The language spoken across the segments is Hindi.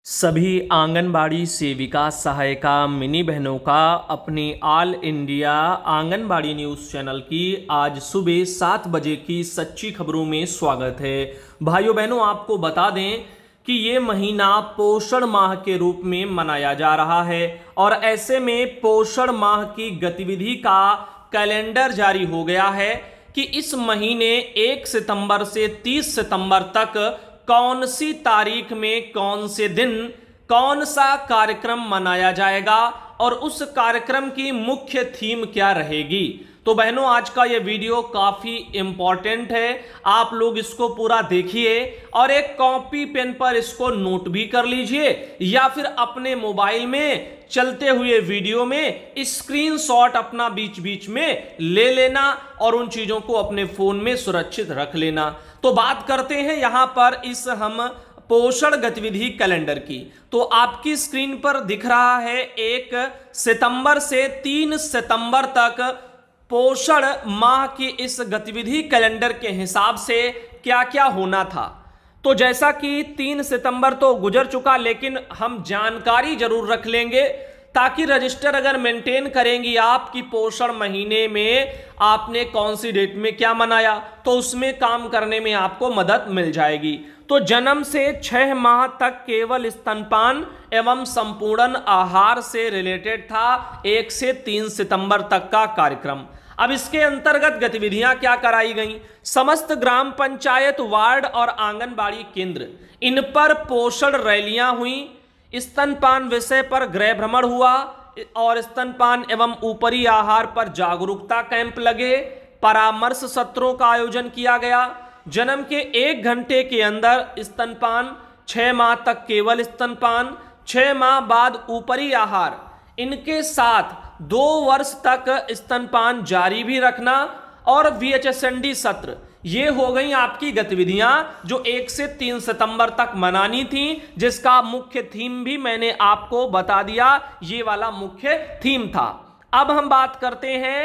सभी आंगनबाड़ी सेविका सहायिका मिनी बहनों का अपने all India anganwadi news channel की आज सुबह 7 बजे की सच्ची खबरों में स्वागत है। भाइयों बहनों, आपको बता दें कि ये महीना पोषण माह के रूप में मनाया जा रहा है और ऐसे में पोषण माह की गतिविधि का कैलेंडर जारी हो गया है कि इस महीने 1 सितंबर से 30 सितंबर तक कौन सी तारीख में कौन से दिन कौन सा कार्यक्रम मनाया जाएगा और उस कार्यक्रम की मुख्य थीम क्या रहेगी। तो बहनों, आज का ये वीडियो काफी इंपॉर्टेंट है, आप लोग इसको पूरा देखिए और एक कॉपी पेन पर इसको नोट भी कर लीजिए या फिर अपने मोबाइल में चलते हुए वीडियो में स्क्रीनशॉट अपना बीच बीच में ले लेना और उन चीजों को अपने फोन में सुरक्षित रख लेना। तो बात करते हैं यहां पर इस हम पोषण गतिविधि कैलेंडर की। तो आपकी स्क्रीन पर दिख रहा है 1 सितंबर से 3 सितंबर तक पोषण माह की इस गतिविधि कैलेंडर के हिसाब से क्या क्या होना था। तो जैसा कि 3 सितंबर तो गुजर चुका, लेकिन हम जानकारी जरूर रख लेंगे ताकि रजिस्टर अगर मेंटेन करेंगी आप कि पोषण महीने में आपने कौन सी डेट में क्या मनाया तो उसमें काम करने में आपको मदद मिल जाएगी। तो जन्म से 6 माह तक केवल स्तनपान एवं संपूर्ण आहार से रिलेटेड था 1 से 3 सितंबर तक का कार्यक्रम। अब इसके अंतर्गत गतिविधियां क्या कराई गई। समस्त ग्राम पंचायत, वार्ड और आंगनबाड़ी केंद्र, इन पर पोषण रैलियां हुई, स्तनपान विषय पर गृह भ्रमण हुआ और स्तनपान एवं ऊपरी आहार पर जागरूकता कैंप लगे, परामर्श सत्रों का आयोजन किया गया। जन्म के 1 घंटे के अंदर स्तनपान, 6 माह तक केवल स्तनपान, 6 माह बाद ऊपरी आहार, इनके साथ 2 वर्ष तक स्तनपान जारी भी रखना और VHSND सत्र। ये हो गई आपकी गतिविधियां जो 1 से 3 सितंबर तक मनानी थी, जिसका मुख्य थीम भी मैंने आपको बता दिया, ये वाला मुख्य थीम था। अब हम बात करते हैं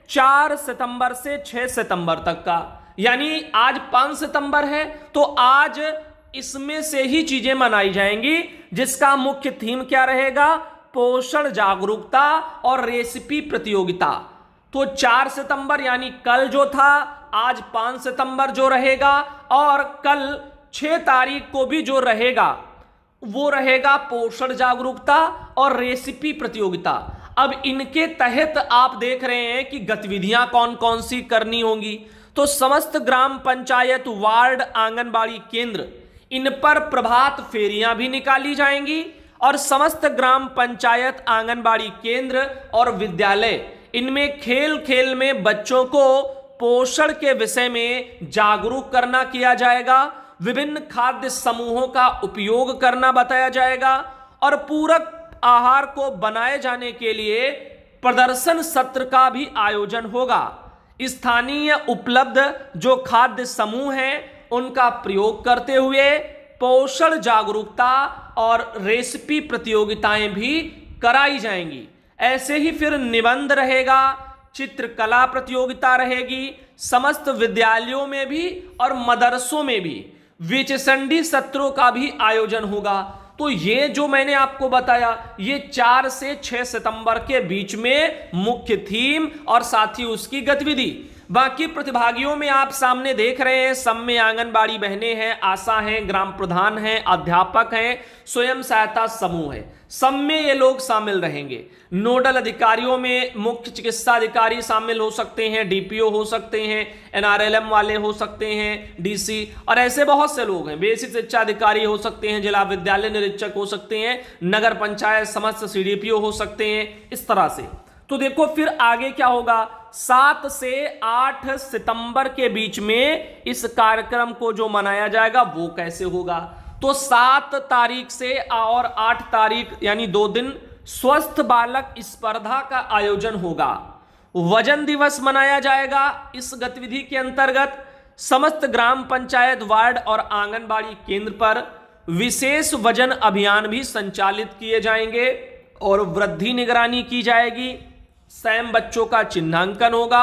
4 सितंबर से 6 सितंबर तक का, यानी आज 5 सितंबर है तो आज इसमें से ही चीजें मनाई जाएंगी, जिसका मुख्य थीम क्या रहेगा, पोषण जागरूकता और रेसिपी प्रतियोगिता। तो 4 सितंबर यानी कल जो था, आज 5 सितंबर जो रहेगा और कल 6 तारीख को भी जो रहेगा वो रहेगा पोषण जागरूकता और रेसिपी प्रतियोगिता। अब इनके तहत आप देख रहे हैं कि गतिविधियां कौन कौन सी करनी होंगी। तो समस्त ग्राम पंचायत, वार्ड, आंगनबाड़ी केंद्र, इन पर प्रभात फेरियां भी निकाली जाएंगी और समस्त ग्राम पंचायत, आंगनबाड़ी केंद्र और विद्यालय, इनमें खेल खेल में बच्चों को पोषण के विषय में जागरूक करना किया जाएगा, विभिन्न खाद्य समूहों का उपयोग करना बताया जाएगा और पूरक आहार को बनाए जाने के लिए प्रदर्शन सत्र का भी आयोजन होगा। स्थानीय उपलब्ध जो खाद्य समूह हैं उनका प्रयोग करते हुए पोषण जागरूकता और रेसिपी प्रतियोगिताएं भी कराई जाएंगी। ऐसे ही फिर निबंध रहेगा, चित्रकला प्रतियोगिता रहेगी, समस्त विद्यालयों में भी और मदरसों में भी VHSND सत्रों का भी आयोजन होगा। तो ये जो मैंने आपको बताया, ये 4 से 6 सितंबर के बीच में मुख्य थीम और साथ ही उसकी गतिविधि। बाकी प्रतिभागियों में आप सामने देख रहे हैं, सब में आंगनबाड़ी बहनें हैं, आशा हैं, ग्राम प्रधान हैं, अध्यापक हैं, स्वयं सहायता समूह है, सब में ये लोग शामिल रहेंगे। नोडल अधिकारियों में मुख्य चिकित्सा अधिकारी शामिल हो सकते हैं, DPO हो सकते हैं, NRLM वाले हो सकते हैं, DC, और ऐसे बहुत से लोग हैं। बेसिक शिक्षा अधिकारी हो सकते हैं, जिला विद्यालय निरीक्षक हो सकते हैं, नगर पंचायत समस्त CDPO हो सकते हैं, इस तरह से। तो देखो फिर आगे क्या होगा, 7 से 8 सितंबर के बीच में इस कार्यक्रम को जो मनाया जाएगा वो कैसे होगा। तो 7 तारीख से और 8 तारीख यानी 2 दिन स्वस्थ बालक स्पर्धा का आयोजन होगा। वजन दिवस मनाया जाएगा। इस गतिविधि के अंतर्गत समस्त ग्राम पंचायत, वार्ड और आंगनबाड़ी केंद्र पर विशेष वजन अभियान भी संचालित किए जाएंगे और वृद्धि निगरानी की जाएगी। सैम बच्चों का चिन्हांकन होगा,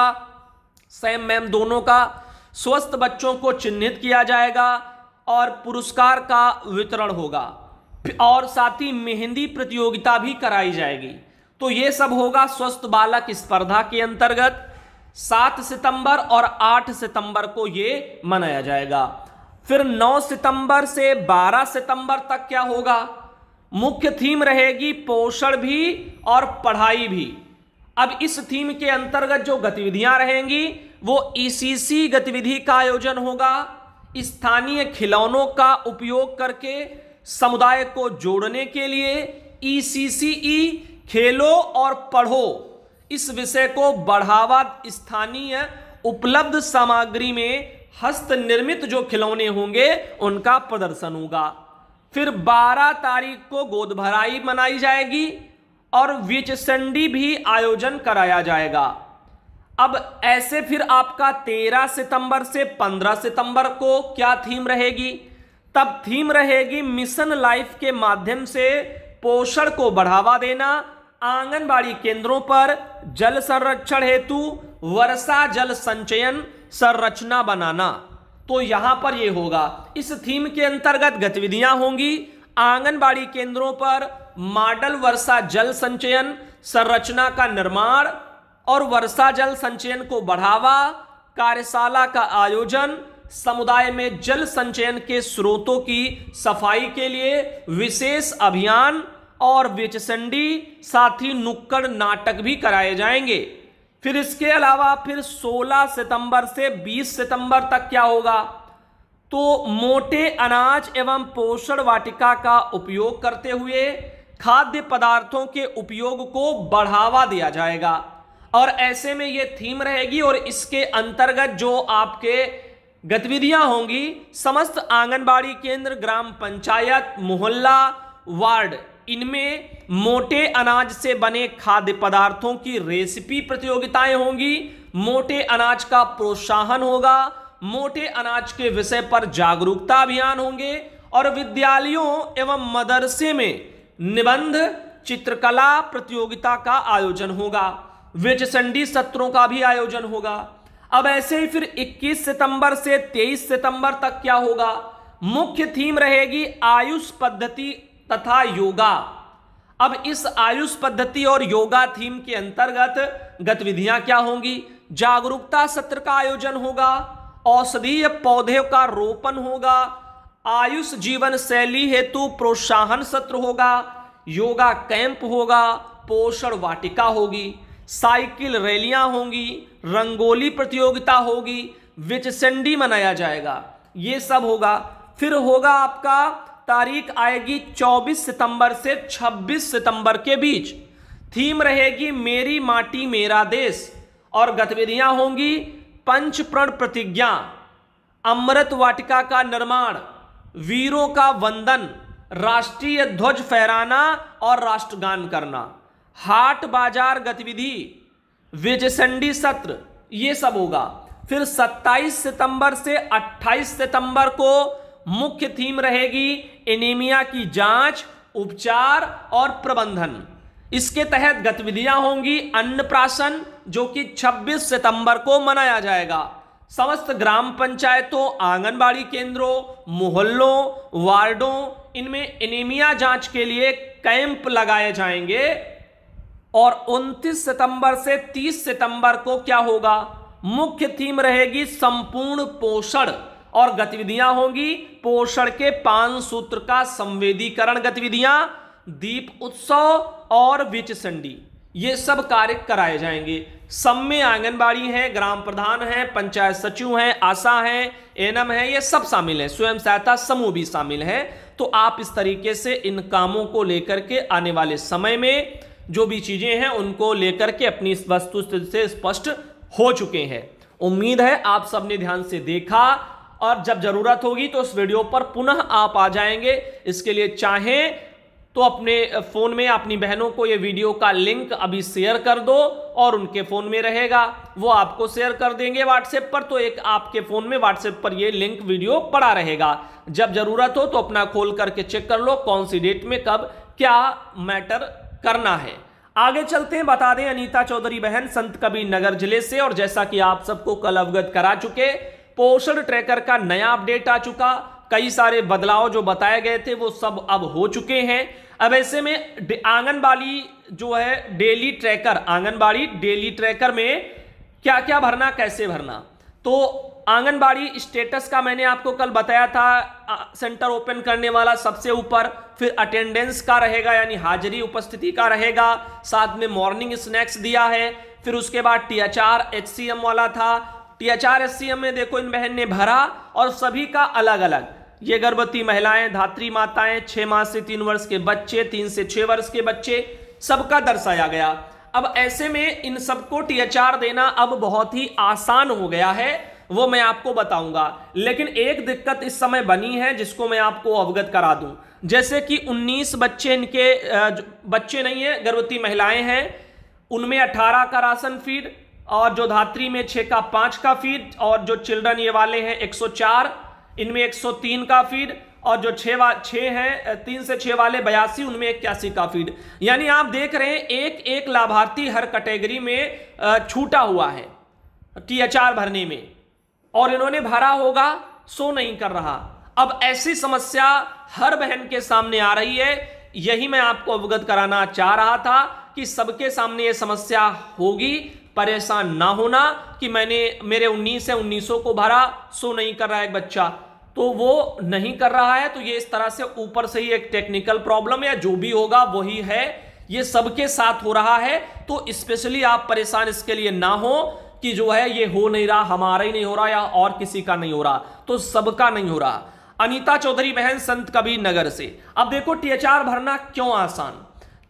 सैम मैम दोनों का। स्वस्थ बच्चों को चिन्हित किया जाएगा और पुरस्कार का वितरण होगा। और साथ ही मेहंदी प्रतियोगिता भी कराई जाएगी। तो ये सब होगा स्वस्थ बालक स्पर्धा के अंतर्गत। 7 सितंबर और 8 सितंबर को ये मनाया जाएगा। फिर 9 सितंबर से 12 सितंबर तक क्या होगा? मुख्य थीम रहेगी पोषण भी और पढ़ाई भी। अब इस थीम के अंतर्गत जो गतिविधियां रहेंगी वो ईसीसी गतिविधि का आयोजन होगा। स्थानीय खिलौनों का उपयोग करके समुदाय को जोड़ने के लिए ईसीसीई खेलो और पढ़ो इस विषय को बढ़ावा, स्थानीय उपलब्ध सामग्री में हस्त निर्मित जो खिलौने होंगे उनका प्रदर्शन होगा। फिर 12 तारीख को गोद भराई मनाई जाएगी और विचसंडी भी आयोजन कराया जाएगा। अब ऐसे फिर आपका 13 सितंबर से 15 सितंबर को क्या थीम रहेगी? तब थीम रहेगी मिशन लाइफ के माध्यम से पोषण को बढ़ावा देना, आंगनबाड़ी केंद्रों पर जल संरक्षण हेतु वर्षा जल संचयन संरचना बनाना। तो यहां पर यह होगा, इस थीम के अंतर्गत गतिविधियां होंगी। आंगनबाड़ी केंद्रों पर मॉडल वर्षा जल संचयन संरचना का निर्माण और वर्षा जल संचयन को बढ़ावा, कार्यशाला का आयोजन, समुदाय में जल संचयन के स्रोतों की सफाई के लिए विशेष अभियान और विचसंडी, साथ ही नुक्कड़ नाटक भी कराए जाएंगे। फिर इसके अलावा फिर 16 सितंबर से 20 सितंबर तक क्या होगा? तो मोटे अनाज एवं पोषण वाटिका का उपयोग करते हुए खाद्य पदार्थों के उपयोग को बढ़ावा दिया जाएगा। और ऐसे में ये थीम रहेगी और इसके अंतर्गत जो आपके गतिविधियां होंगी, समस्त आंगनबाड़ी केंद्र, ग्राम पंचायत, मोहल्ला, वार्ड, इनमें मोटे अनाज से बने खाद्य पदार्थों की रेसिपी प्रतियोगिताएं होंगी। मोटे अनाज का प्रोत्साहन होगा, मोटे अनाज के विषय पर जागरूकता अभियान होंगे और विद्यालयों एवं मदरसे में निबंध चित्रकला प्रतियोगिता का आयोजन होगा। विचसंडी सत्रों का भी आयोजन होगा। अब ऐसे ही फिर 21 सितंबर से 23 सितंबर तक क्या होगा? मुख्य थीम रहेगी आयुष पद्धति तथा योगा। अब इस आयुष पद्धति और योगा थीम के अंतर्गत गतिविधियां क्या होंगी? जागरूकता सत्र का आयोजन होगा, औषधीय पौधों का रोपण होगा, आयुष जीवन शैली हेतु प्रोत्साहन सत्र होगा, योगा कैंप होगा, पोषण वाटिका होगी, साइकिल रैलियां होंगी, रंगोली प्रतियोगिता होगी, विचसंडी मनाया जाएगा। ये सब होगा। फिर होगा आपका तारीख आएगी 24 सितंबर से 26 सितंबर के बीच। थीम रहेगी मेरी माटी मेरा देश और गतिविधियां होंगी पंच प्रण प्रतिज्ञा, अमृत वाटिका का निर्माण, वीरों का वंदन, राष्ट्रीय ध्वज फहराना और राष्ट्रगान करना, हाट बाजार गतिविधि, विचसंडी सत्र, ये सब होगा। फिर 27 सितंबर से 28 सितंबर को मुख्य थीम रहेगी एनीमिया की जांच, उपचार और प्रबंधन। इसके तहत गतिविधियां होंगी अन्नप्राशन, जो कि 26 सितंबर को मनाया जाएगा। समस्त ग्राम पंचायतों, आंगनबाड़ी केंद्रों, मोहल्लों, वार्डों, इनमें एनीमिया जांच के लिए कैंप लगाए जाएंगे। और 29 सितंबर से 30 सितंबर को क्या होगा? मुख्य थीम रहेगी संपूर्ण पोषण और गतिविधियां होंगी पोषण के 5 सूत्र का संवेदीकरण गतिविधियां, दीप उत्सव और विचसंडी, ये सब कार्य कराए जाएंगे। सब में आंगनबाड़ी है, ग्राम प्रधान है, पंचायत सचिव हैं, आशा है, एएनएम है, ये सब शामिल है, स्वयं सहायता समूह भी शामिल है। तो आप इस तरीके से इन कामों को लेकर के आने वाले समय में जो भी चीजें हैं उनको लेकर के अपनी वस्तुस्थिति से स्पष्ट हो चुके हैं। उम्मीद है आप सबने ध्यान से देखा और जब जरूरत होगी तो इस वीडियो पर पुनः आप आ जाएंगे। इसके लिए चाहें तो अपने फोन में अपनी बहनों को ये वीडियो का लिंक अभी शेयर कर दो और उनके फोन में रहेगा, वो आपको शेयर कर देंगे व्हाट्सएप पर, तो एक आपके फोन में व्हाट्सएप पर ये लिंक वीडियो पड़ा रहेगा। जब जरूरत हो तो अपना खोल करके चेक कर लो कौन सी डेट में कब क्या मैटर करना है। आगे चलते हैं, बता दें अनीता चौधरी बहन संत कबीर नगर जिले से, और जैसा कि आप सबको कल अवगत करा चुके, पोषण ट्रैकर का नया अपडेट आ चुका। कई सारे बदलाव जो बताए गए थे वो सब अब हो चुके हैं। अब ऐसे में आंगनबाड़ी जो है daily tracker, anganwadi daily tracker में क्या क्या भरना, कैसे भरना, तो आंगनबाड़ी स्टेटस का मैंने आपको कल बताया था, सेंटर ओपन करने वाला सबसे ऊपर, फिर अटेंडेंस का रहेगा यानी हाजिरी उपस्थिति का रहेगा, साथ में मॉर्निंग स्नैक्स दिया है, फिर उसके बाद THR HCM वाला था। THR HCM में देखो इन बहन ने भरा और सभी का अलग अलग, ये गर्भवती महिलाएं, धात्री माताएं, 6 माह से 3 वर्ष के बच्चे, 3 से 6 वर्ष के बच्चे, सबका दर्शाया गया। अब ऐसे में इन सबको THR देना अब बहुत ही आसान हो गया है, वो मैं आपको बताऊंगा। लेकिन एक दिक्कत इस समय बनी है जिसको मैं आपको अवगत करा दूं, जैसे कि 19 बच्चे, इनके बच्चे नहीं है, गर्भवती महिलाएं हैं, उनमें 18 का राशन फीड, और जो धात्री में 6 का 5 का फीड, और जो चिल्ड्रन ये वाले हैं 104, इनमें 103 का फीड, और जो 6 हैं 3 से 6 वाले 82, उनमें 81 का फीड। यानी आप देख रहे हैं एक एक लाभार्थी हर कैटेगरी में छूटा हुआ है THR भरने में, और इन्होंने भरा होगा सो नहीं कर रहा। अब ऐसी समस्या हर बहन के सामने आ रही है, यही मैं आपको अवगत कराना चाह रहा था कि सबके सामने यह समस्या होगी। परेशान ना होना कि मेरे 19 है, 19 को भरा सो नहीं कर रहा है एक बच्चा, तो वो नहीं कर रहा है, तो ये इस तरह से ऊपर से ही एक टेक्निकल प्रॉब्लम या जो भी होगा वही है, ये सबके साथ हो रहा है। तो स्पेशली आप परेशान इसके लिए ना हो कि जो है ये हो नहीं रहा, हमारा ही नहीं हो रहा या और किसी का नहीं हो रहा, तो सबका नहीं हो रहा। अनीता चौधरी बहन संत कबीर नगर से, अब देखो THR भरना क्यों आसान,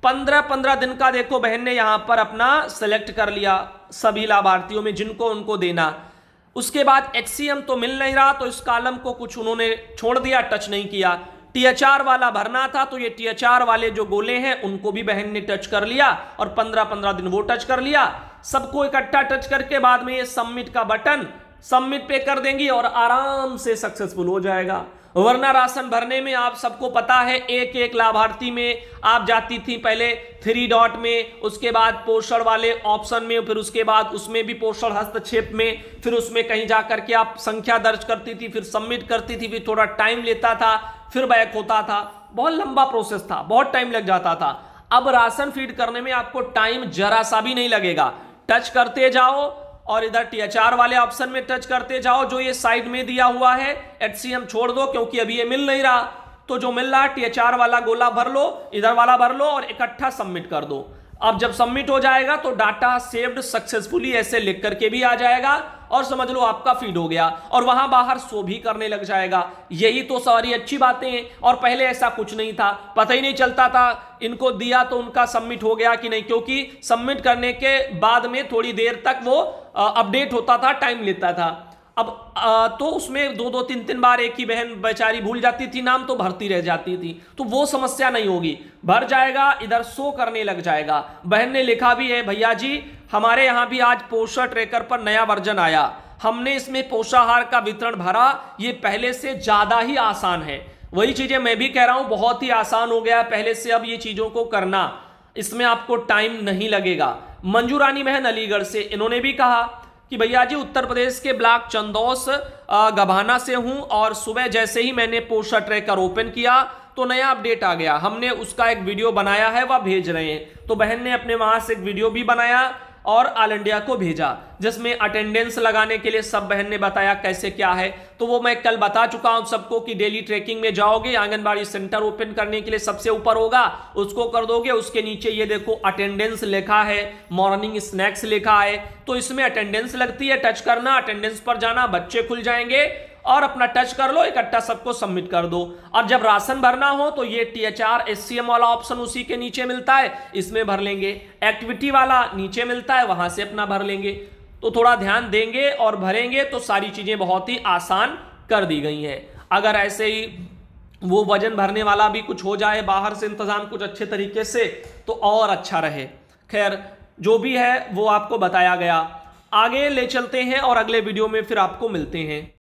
15-15 दिन का देखो बहन ने यहां पर अपना सेलेक्ट कर लिया सभी लाभार्थियों में जिनको उनको देना। उसके बाद HCM तो मिल नहीं रहा, तो इस कॉलम को कुछ उन्होंने छोड़ दिया, टच नहीं किया। THR वाला भरना था, तो ये THR वाले जो गोले हैं उनको भी बहन ने टच कर लिया, और 15-15 दिन वो टच कर लिया। सबको इकट्ठा टच करके बाद में ये सबमिट का बटन सबमिट पे कर देंगी और आराम से सक्सेसफुल हो जाएगा। वरना राशन भरने में आप सबको पता है एक एक लाभार्थी में आप जाती थी पहले 3 डॉट में, उसके बाद पोषण वाले ऑप्शन में, फिर उसके बाद उसमें भी पोषण हस्तक्षेप में, फिर उसमें कहीं जा करके आप संख्या दर्ज करती थी, फिर सबमिट करती थी, फिर थोड़ा टाइम लेता था, फिर बैक होता था, बहुत लंबा प्रोसेस था, बहुत टाइम लग जाता था। अब राशन फीड करने में आपको टाइम जरा सा भी नहीं लगेगा, टच करते जाओ और इधर THR वाले ऑप्शन में टच करते जाओ, जो ये साइड में दिया हुआ है HCM छोड़ दो क्योंकि अभी ये मिल नहीं रहा, तो जो मिल रहा है THR वाला गोला भर लो, इधर वाला भर लो और इकट्ठा सबमिट कर दो। अब जब सबमिट हो जाएगा तो डाटा सेव्ड सक्सेसफुली ऐसे लिख करके भी आ जाएगा और समझ लो आपका फीड हो गया, और वहां बाहर शो भी करने लग जाएगा। यही तो सारी अच्छी बातें हैं, और पहले ऐसा कुछ नहीं था, पता ही नहीं चलता था इनको दिया तो उनका सबमिट हो गया कि नहीं, क्योंकि सबमिट करने के बाद में थोड़ी देर तक वो अपडेट होता था, टाइम लेता था। अब तो उसमें 2-2 3-3 बार एक ही बहन बेचारी भूल जाती थी नाम, तो भरती रह जाती थी, तो वो समस्या नहीं होगी, भर जाएगा, इधर शो करने लग जाएगा। बहन ने लिखा भी है, भैया जी हमारे यहाँ भी आज पोषण ट्रैकर पर नया वर्जन आया, हमने इसमें पोषाहार का वितरण भरा, ये पहले से ज्यादा ही आसान है। वही चीजें मैं भी कह रहा हूं, बहुत ही आसान हो गया है पहले से अब ये चीजों को करना, इसमें आपको टाइम नहीं लगेगा। मंजू रानी बहन अलीगढ़ से, इन्होंने भी कहा कि भैया जी उत्तर प्रदेश के ब्लॉक चंदौस गभाना से हूं, और सुबह जैसे ही मैंने पोषण ट्रैकर ओपन किया तो नया अपडेट आ गया, हमने उसका एक वीडियो बनाया है, वह भेज रहे हैं। तो बहन ने अपने वहां से एक वीडियो भी बनाया और ऑल इंडिया को भेजा, जिसमें अटेंडेंस लगाने के लिए सब बहन ने बताया कैसे क्या है। तो वो मैं कल बता चुका हूं सबको कि डेली ट्रैकिंग में जाओगे, आंगनबाड़ी सेंटर ओपन करने के लिए सबसे ऊपर होगा, उसको कर दोगे, उसके नीचे ये देखो अटेंडेंस लिखा है, मॉर्निंग स्नैक्स लिखा है, तो इसमें अटेंडेंस लगती है, टच करना, अटेंडेंस पर जाना, बच्चे खुल जाएंगे और अपना टच कर लो, इकट्ठा सबको सबमिट कर दो। और जब राशन भरना हो तो ये THR HCM वाला ऑप्शन उसी के नीचे मिलता है, इसमें भर लेंगे, एक्टिविटी वाला नीचे मिलता है, वहां से अपना भर लेंगे। तो थोड़ा ध्यान देंगे और भरेंगे तो सारी चीजें बहुत ही आसान कर दी गई हैं। अगर ऐसे ही वो वजन भरने वाला भी कुछ हो जाए, बाहर से इंतजाम कुछ अच्छे तरीके से, तो और अच्छा रहे। खैर जो भी है वो आपको बताया गया, आगे ले चलते हैं और अगले वीडियो में फिर आपको मिलते हैं।